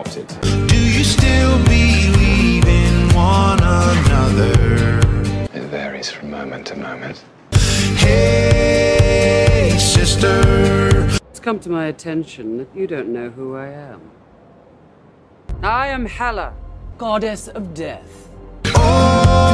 adopted. Do you still believe in one another? It varies from moment to moment. Hey, sister. It's come to my attention that you don't know who I am. I am Hela, goddess of death. Oh,